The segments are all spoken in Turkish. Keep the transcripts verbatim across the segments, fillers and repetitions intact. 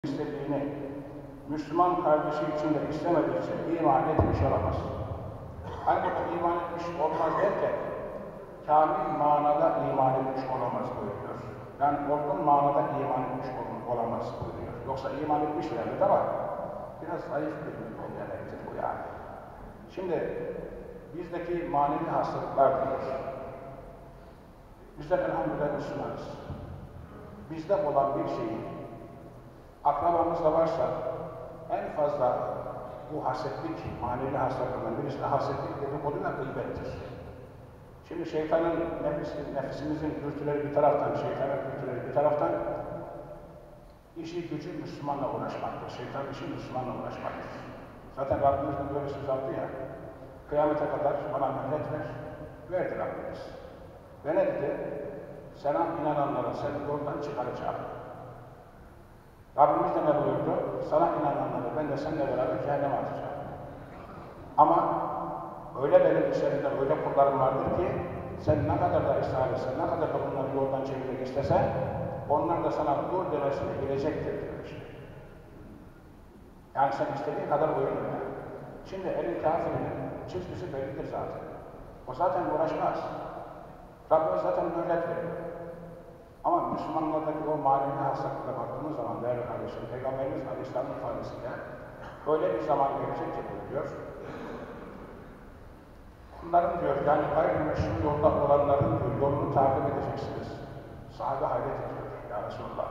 istediğini Müslüman kardeşi için de istemediği için iman etmiş olamaz. Hani burada iman etmiş olmaz derken kamil manada iman etmiş olamaz buyuruyor. Yani olgun manada iman etmiş olamaz buyuruyor. Yoksa iman etmiş yani ama biraz zayıf bir demektir bu yani. Şimdi bizdeki manevi hastalıklar diyor. Bizler elhamdülillah Müslümanız. Bizde olan bir şeyi akrabamızda varsa en fazla bu hasetlik, manevi hastalıklarından birisi de hasetlik dedikodu ve gıybettir. Şimdi şeytanın nefis, nefisimizin dürtüleri bir taraftan, şeytanın dürtüleri bir taraftan işi gücü Müslümanla uğraşmaktır. Şeytan işi Müslümanla uğraşmaktır. Zaten Rabbimiz de böyle söz aldı ya, kıyamete kadar bana mühlet ver, verdi Rabbimiz. Ve ne dedi? Sana inananlara seni yoldan çıkaracağım. Rabbimiz de ne buyurdu? Sana inananları ben de seninle beraber cehenneme atacağım. Ama öyle benim üzerinde öyle kullarım vardır ki sen ne kadar da ısrar etsen, ne kadar da bunları yoldan çevirmek istesen onlar da sana dur demesini bilecektir diyor işte. Yani sen istediğin kadar uyurun yani. Şimdi elin kafirinin çizgisi bellidir zaten. O zaten uğraşmaz. Rabbimiz zaten mühlet veriyor. Ama Müslümanlardaki o manevi hastalıklara baktığımız zaman değerli kardeşim, Peygamberimiz Aleyhisselam'ın ifadesiyle öyle bir zaman gelecek ki buyuruyor. Bunların diyor, yani gayrimeşru yolda olanların diyor, yolunu takip edeceksiniz. Sahabe hayret ediyor ya Resulallah.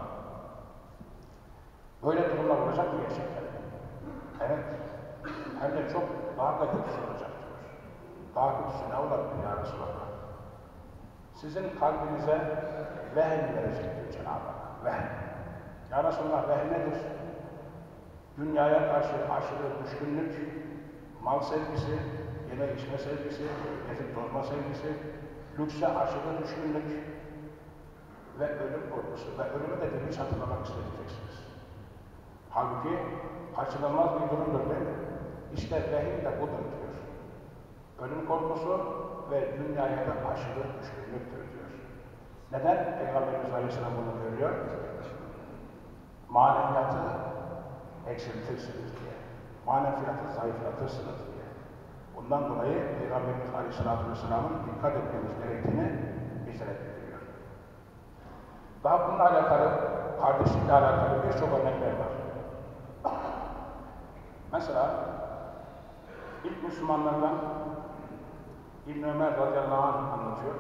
Böyle durumlar olacak mı gerçekten? Evet. Hem de çok daha da kötüsü olacak diyor. Daha kötüsü ne olabilir ya Resulallah? Sizin kalbinize vehim verecek diyor Cenab-ı Hak. Vehim. Ya Resulallah vehim nedir? Dünyaya karşı aşırı düşkünlük, mal sevgisi, yeme içme sevgisi, gezip tozma sevgisi, lükse aşırı düşkünlük ve ölüm korkusu ve ölümü de deniz hatırlamak isteyeceksiniz. Halbuki kaçınılmaz bir durumdur değil mi? İşte vehim de budur diyor. Ölüm korkusu ve dünyaya da aşırı düşkünlüktür diyor. Neden Peygamberimiz Aleyhisselam bunu görüyor? Maneviyatı eksiltirsiniz diye. Maneviyatı zayıflatırsınız diye. Bundan dolayı Peygamberimiz Aleyhisselatü Vesselam'ın dikkat etmemiz gerektiğini bizlere bildiriyor. Daha bununla alakalı, kardeşlikle alakalı birçok örnekler var. Mesela ilk Müslümanlardan İbn Ömer radıyallahu anh anlatıyor.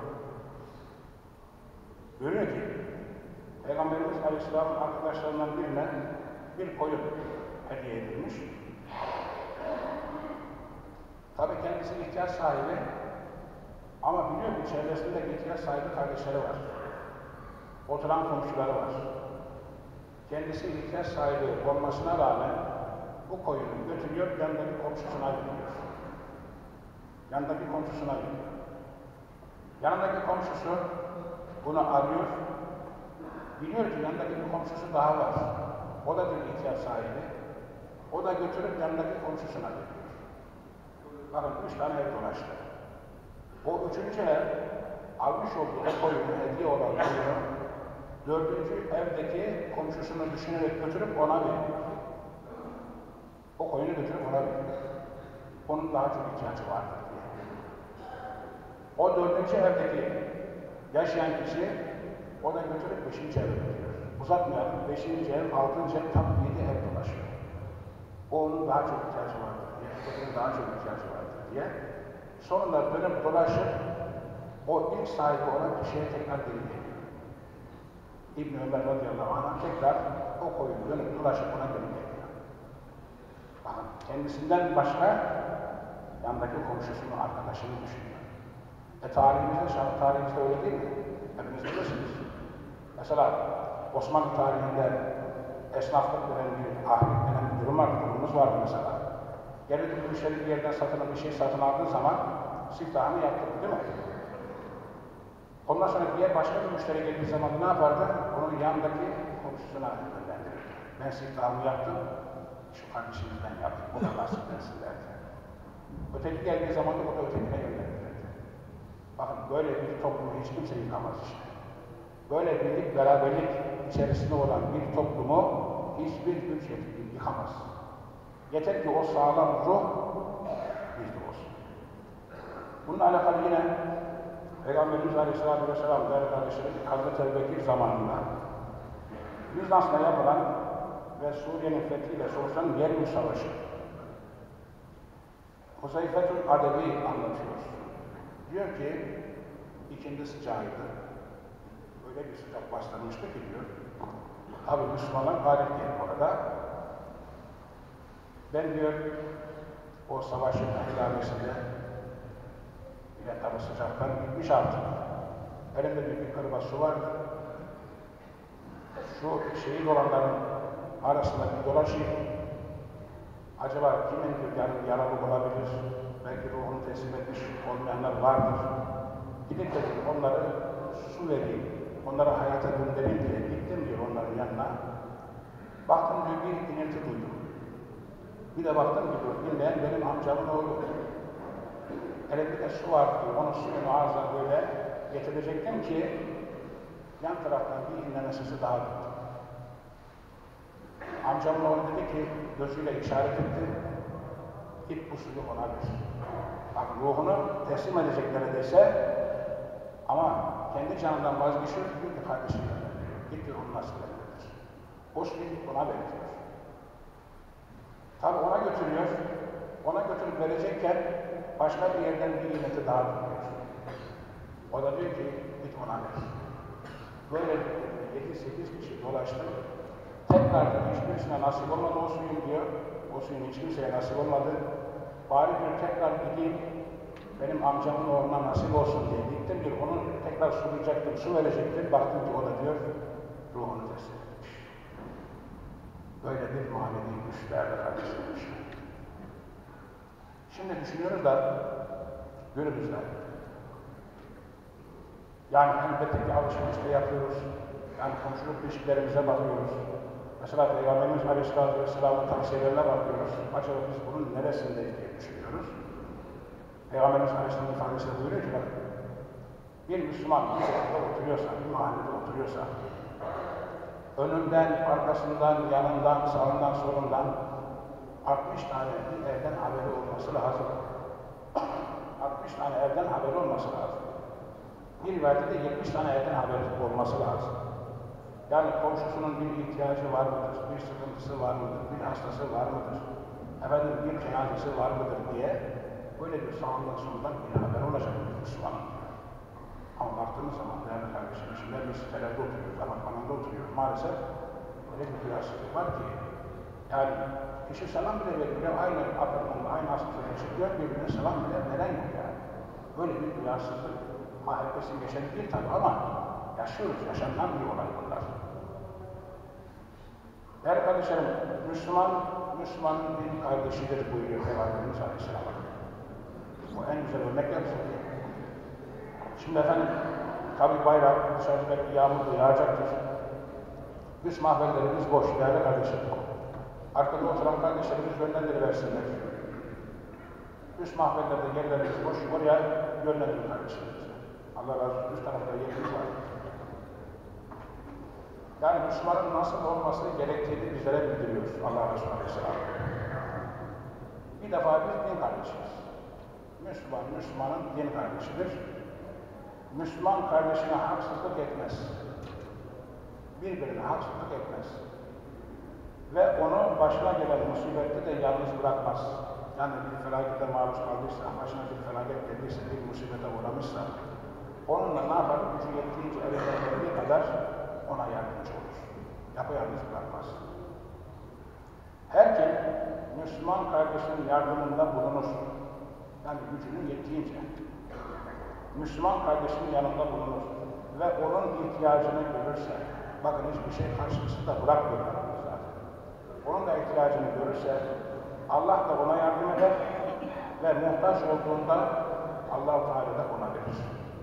Görüyor ki Peygamberimiz Aleyhisselam'ın arkadaşlarından birine bir koyun hediye edilmiş. Tabi kendisi ihtiyaç sahibi ama biliyor ki çevresinde ihtiyaç sahibi kardeşleri var. Oturan komşuları var. Kendisi ihtiyaç sahibi olmasına rağmen bu koyunu götürüyor, yanındaki komşusuna gidiyor. Yanındaki komşusuna gidiyor. Yanındaki komşusu bunu arıyor. Biliyor ki yanındaki bir komşusu daha var. O da bir ihtiyaç sahibi. O da götürüp yanındaki komşusuna gidiyor. Bakın üç tane ev dolaştı. O üçüncü ev almış olduğu o koyunu, hediye olan koyunu dördüncü evdeki komşusunu düşünerek götürüp ona veriyor. O koyunu götürüp ona veriyor. Onun daha çok ihtiyacı vardır diye. O dördüncü evdeki yaşayan kişi o da götürüp beşinci eve gidiyor. Uzatmayalım, beşinci ev, altıncı ev, tam yedi ev dolaşıyor. O onun daha çok ihtiyacı vardır diye, onun daha çok ihtiyacı vardır diye. Sonunda dönüp dolaşıp o ilk sahibi olan kişiye tekrar geri geliyor. İbn Ömer radıyallahu anh tekrar o koyunu dönüp dolaşıp ona geri geliyor. Bakın kendisinden başka yandaki komşusunu, arkadaşını düşünüyor. E tarihimizde, şarkı tarihimizde öyle değil mi? Hepiniz bilirsiniz. Mesela Osmanlı tarihinde esnaflık denen bir, ahlik denen bir durum vardı, durumumuz vardı mesela. Gelip bir müşteri bir yerden satın, bir şey satın aldığı zaman siftahını yaptırdı değil mi? Ondan sonra diğer başka bir müşteri geldiği zaman ne yapardı? Onun yanındaki komşusuna gönderdirirdi. Ben siftahımı yaptım, şu kardeşimizden yaptım, bu da nasip dersin derdi. Öteki geldiği zaman da o da ötekine gönderdirirdi. Bakın böyle bir toplumu hiç kimse yıkamaz işte. Böyle birlik, beraberlik içerisinde olan bir toplumu hiçbir güç yıkamaz. Yeter ki o sağlam ruh bizde olsun. Bununla alakalı yine Peygamberimiz Aleyhisselatü Vesselam değerli kardeşlerim, Hazreti Ebubekir zamanında Bizans'la yapılan ve Suriye'nin fethiyle sonuçlanan Yermük Savaşı. Huzeyfetül Adebi anlatıyor. Diyor ki, ikindi sıcağıydı. Öyle bir sıcak bastırmıştı ki diyor. Tabi Müslümanlar galip geldi orada. Ben diyor, o savaşın ilavesinde yine tabi sıcaktan gitmiş artık. Elimde bir, bir kırba su vardı. Şu şehit olanların arasında bir dolaşayım. Acaba kimin yani yaralı olabilir? Belki ruhunu teslim etmiş olmayanlar vardır. Gidip de onları su vereyim, onlara hayata göndereyim diye gittim diyor onların yanına. Baktım diyor bir inilti duydum. Bir de baktım diyor, dinleyen benim amcamın oğlu. Elimde de su var diyor, onun suyunu ağzına böyle getirecektim ki yan taraftan bir inleme sesi daha duydum. Amcamın oğlu dedi ki, gözüyle işaret etti, git bu suyu ona ver. Bak ruhunu teslim edecek neredeyse ama kendi canından vazgeçiyor, diyor ki kardeşim diyor, git diyor onu nasıl verilir. O suyu ona veriyor. Tabi ona götürüyor, ona götürüp verecekken başka bir yerden bir nimeti daha buluyor. O da diyor ki, git ona ver. Böyle yedi sekiz kişi dolaştı. Tekrar hiçbirisine nasip olmadı o suyun diyor. O suyun hiç kimseye nasip olmadı. Bari diyor tekrar gideyim, benim amcamın oğluna nasip olsun diye gittim diyor. Onu tekrar sulayacaktım, su verecektim. Baktım ki o da diyor, ruhunu teslim etmiş. Böyle bir manevi güçlerle kardeşlemiş. Şimdi düşünüyoruz da, günümüzde. Yani elbette ki alışverişte yapıyoruz. Yani komşuluk ilişkilerimize bakıyoruz. Mesela Peygamberimiz Aleyhisselatü Vesselam'ın tavsiyelerine bakıyoruz. Acaba biz bunun neresindeyiz diye düşünüyoruz. Peygamberimiz Aleyhisselatü ifadesiyle buyuruyor ki bak, bir Müslüman bir yerde oturuyorsa, bir mahallede oturuyorsa, önünden, arkasından, yanından, sağından, solundan altmış tane bir evden haberi olması lazım. altmış tane evden haberi olması lazım. Bir rivayette de yetmiş tane evden haberi olması lazım. Yani komşusunun bir ihtiyacı var mıdır, bir sıkıntısı var mıdır, bir hastası var mıdır, efendim bir cenazesi var mıdır diye böyle bir sağından solundan bir haber olacak bir Müslümanın. Ama baktığımız zaman değerli kardeşim, şimdi biz sitelerde oturuyoruz, apartmanında oturuyoruz. Maalesef öyle bir duyarsızlık var ki, yani kişi selam bile veriyor, aynı apartmanda, aynı hastalığa çıkıyor, birbirine selam bile veren yok yani. Böyle bir duyarsızlık, ha herkesin geçerli değil tabii ama yaşıyoruz, yaşanan bir olay bunlar. Değerli kardeşlerim, Müslüman, Müslümanın din kardeşidir buyuruyor Peygamberimiz Aleyhisselam. Bu en güzel örnekler bize. Şimdi efendim, tabi bayrak, dışarıda belki yağmur da yağacaktır. Üst mahvellerimiz boş, değerli kardeşlerim. Arkada oturan kardeşlerimiz yönlendiriversinler. Üst mahvellerde yerlerimiz boş, oraya yönlendirin kardeşlerimize. Allah razı olsun, üst tarafta yerimiz var. Yani Müslümanın nasıl olması gerektiğini bizlere bildiriyor Allah Resulü Aleyhisselam. Bir defa biz din kardeşiyiz. Müslüman, Müslümanın din kardeşidir. Müslüman kardeşine haksızlık etmez. Birbirine haksızlık etmez. Ve onu başına gelen musibette de yalnız bırakmaz. Yani bir felakete maruz kaldıysa, başına bir felaket geldiyse, bir musibete uğramışsa, onunla ne yapar? Gücü yettiğince elinden geldiği kadar ona yardımcı olur. Yapayalnız bırakmaz. Her kim Müslüman kardeşinin yardımında bulunur. Yani gücünün yettiğince. Müslüman kardeşinin yanında bulunur. Ve onun ihtiyacını görürse, bakın hiçbir şey karşısında bırakmıyor zaten. Onun da ihtiyacını görürse, Allah da ona yardım eder ve muhtaç olduğunda Allah-u Teala da ona verir.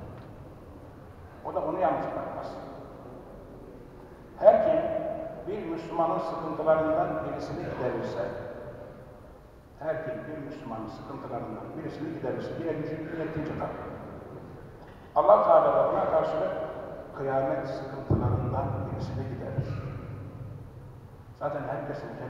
O da onu yalnız bırakmaz. Her kim bir Müslümanın sıkıntılarından birisini giderirse, her kim bir Müslümanın sıkıntılarından birisini giderirse, yine gücünü yettiğince tabii. Allah Teala da buna karşılık kıyamet sıkıntılarından birisini giderir. Zaten herkesin